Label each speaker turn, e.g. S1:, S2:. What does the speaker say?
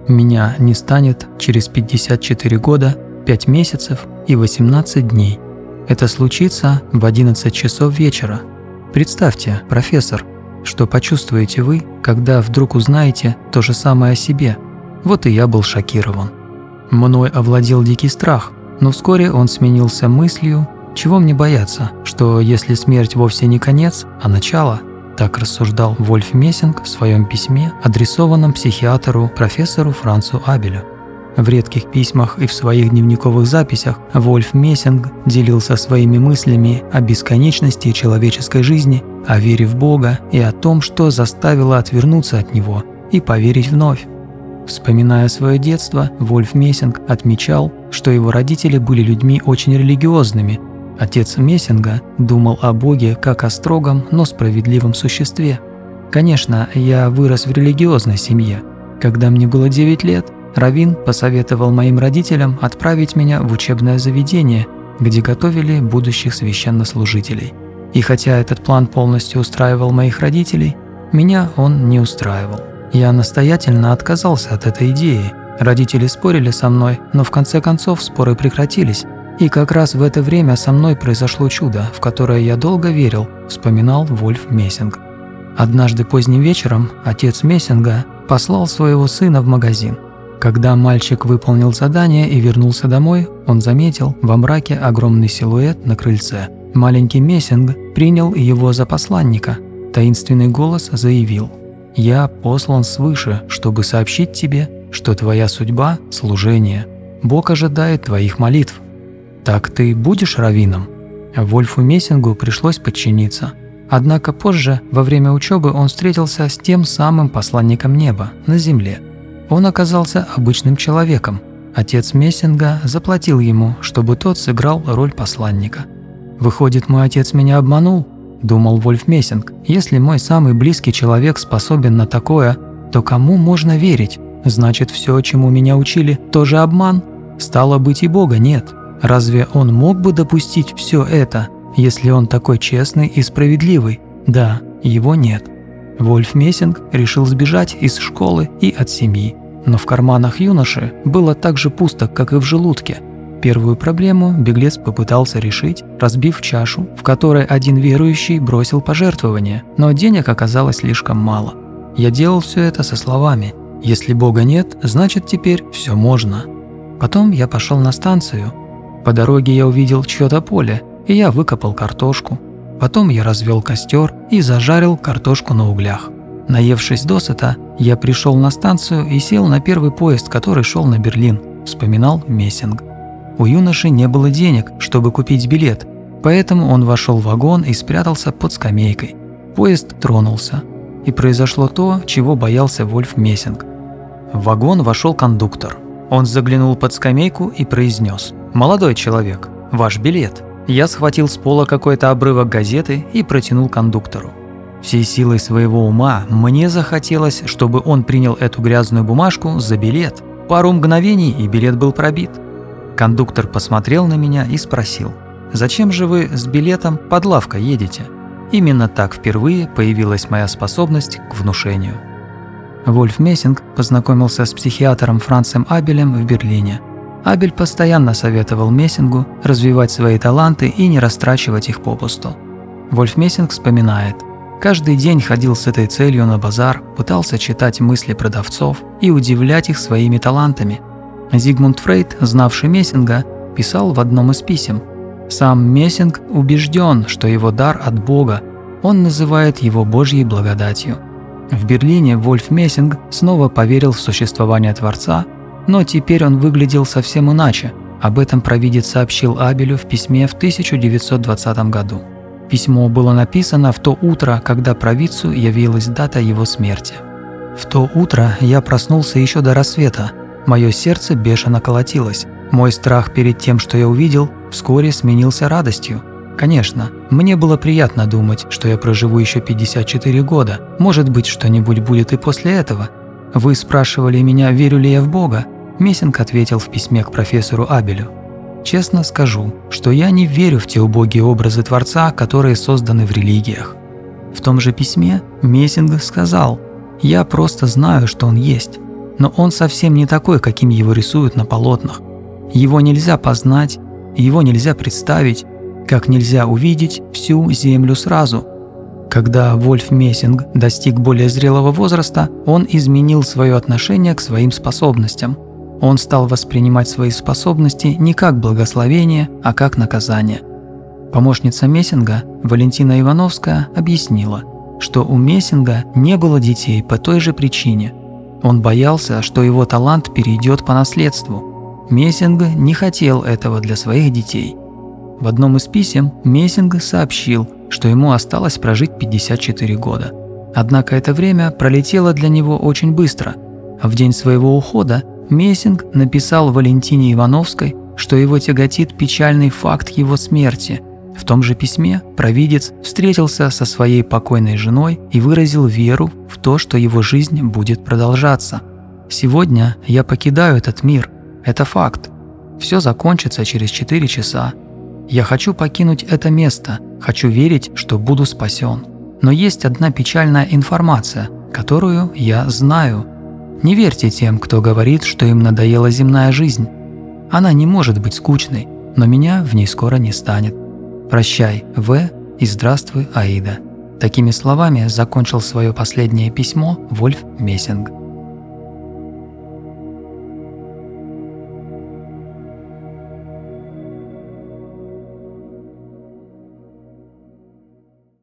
S1: Меня не станет через 54 года, 5 месяцев и 18 дней. Это случится в 11 часов вечера. Представьте, профессор, что почувствуете вы, когда вдруг узнаете то же самое о себе. Вот и я был шокирован. Мной овладел дикий страх, но вскоре он сменился мыслью, чего мне бояться, что если смерть вовсе не конец, а начало. Так рассуждал Вольф Мессинг в своем письме, адресованном психиатру профессору Францу Абелю. В редких письмах и в своих дневниковых записях Вольф Мессинг делился своими мыслями о бесконечности человеческой жизни, о вере в Бога и о том, что заставило отвернуться от Него и поверить вновь. Вспоминая свое детство, Вольф Мессинг отмечал, что его родители были людьми очень религиозными. Отец Мессинга думал о Боге как о строгом, но справедливом существе. Конечно, я вырос в религиозной семье. Когда мне было 9 лет, раввин посоветовал моим родителям отправить меня в учебное заведение, где готовили будущих священнослужителей. И хотя этот план полностью устраивал моих родителей, меня он не устраивал. Я настоятельно отказался от этой идеи. Родители спорили со мной, но в конце концов споры прекратились. И как раз в это время со мной произошло чудо, в которое я долго верил, вспоминал Вольф Мессинг. Однажды поздним вечером отец Мессинга послал своего сына в магазин. Когда мальчик выполнил задание и вернулся домой, он заметил во мраке огромный силуэт на крыльце. Маленький Мессинг принял его за посланника. Таинственный голос заявил: «Я послан свыше, чтобы сообщить тебе, что твоя судьба – служение. Бог ожидает твоих молитв. Так ты будешь раввином?» Вольфу Мессингу пришлось подчиниться. Однако позже, во время учебы, он встретился с тем самым посланником неба на земле. Он оказался обычным человеком. Отец Мессинга заплатил ему, чтобы тот сыграл роль посланника. «Выходит, мой отец меня обманул?» – думал Вольф Мессинг. «Если мой самый близкий человек способен на такое, то кому можно верить? Значит, все, чему меня учили, тоже обман? Стало быть, и Бога нет. Разве он мог бы допустить все это, если он такой честный и справедливый? Да, его нет». Вольф Мессинг решил сбежать из школы и от семьи. Но в карманах юноши было так же пусто, как и в желудке. Первую проблему беглец попытался решить, разбив чашу, в которой один верующий бросил пожертвование, но денег оказалось слишком мало. Я делал все это со словами: «Если Бога нет, значит теперь все можно». Потом я пошел на станцию. По дороге я увидел чье-то поле, и я выкопал картошку. Потом я развел костер и зажарил картошку на углях. Наевшись досыта, я пришел на станцию и сел на первый поезд, который шел на Берлин, вспоминал Мессинг. У юноши не было денег, чтобы купить билет, поэтому он вошел в вагон и спрятался под скамейкой. Поезд тронулся, и произошло то, чего боялся Вольф Мессинг. В вагон вошел кондуктор. Он заглянул под скамейку и произнес: «Молодой человек, ваш билет». Я схватил с пола какой-то обрывок газеты и протянул кондуктору. Всей силой своего ума мне захотелось, чтобы он принял эту грязную бумажку за билет. Пару мгновений, и билет был пробит. Кондуктор посмотрел на меня и спросил: «Зачем же вы с билетом под лавкой едете?» Именно так впервые появилась моя способность к внушению. Вольф Мессинг познакомился с психиатром Францем Абелем в Берлине. Абель постоянно советовал Мессингу развивать свои таланты и не растрачивать их попусту. Вольф Мессинг вспоминает: «Каждый день ходил с этой целью на базар, пытался читать мысли продавцов и удивлять их своими талантами». Зигмунд Фрейд, знавший Мессинга, писал в одном из писем: «Сам Мессинг убежден, что его дар от Бога, он называет его Божьей благодатью». В Берлине Вольф Мессинг снова поверил в существование Творца, но теперь он выглядел совсем иначе. Об этом провидец сообщил Абелю в письме в 1920 году. Письмо было написано в то утро, когда провидцу явилась дата его смерти. «В то утро я проснулся еще до рассвета. Мое сердце бешено колотилось. Мой страх перед тем, что я увидел, вскоре сменился радостью. Конечно, мне было приятно думать, что я проживу еще 54 года. Может быть, что-нибудь будет и после этого. Вы спрашивали меня, верю ли я в Бога?» Мессинг ответил в письме к профессору Абелю: «Честно скажу, что я не верю в те убогие образы Творца, которые созданы в религиях». В том же письме Мессинг сказал: «Я просто знаю, что он есть». но он совсем не такой, каким его рисуют на полотнах. Его нельзя познать, его нельзя представить, как нельзя увидеть всю Землю сразу. Когда Вольф Мессинг достиг более зрелого возраста, он изменил свое отношение к своим способностям. Он стал воспринимать свои способности не как благословение, а как наказание. Помощница Мессинга, Валентина Ивановская, объяснила, что у Мессинга не было детей по той же причине. Он боялся, что его талант перейдет по наследству. Мессинг не хотел этого для своих детей. В одном из писем Мессинг сообщил, что ему осталось прожить 54 года. Однако это время пролетело для него очень быстро. В день своего ухода Мессинг написал Валентине Ивановской, что его тяготит печальный факт его смерти. В том же письме провидец встретился со своей покойной женой и выразил веру в то, что его жизнь будет продолжаться. «Сегодня я покидаю этот мир. Это факт. Все закончится через 4 часа. Я хочу покинуть это место, хочу верить, что буду спасен. Но есть одна печальная информация, которую я знаю. Не верьте тем, кто говорит, что им надоела земная жизнь. Она не может быть скучной, но меня в ней скоро не станет. Прощай, В, и здравствуй, Аида». Такими словами закончил свое последнее письмо Вольф Мессинг.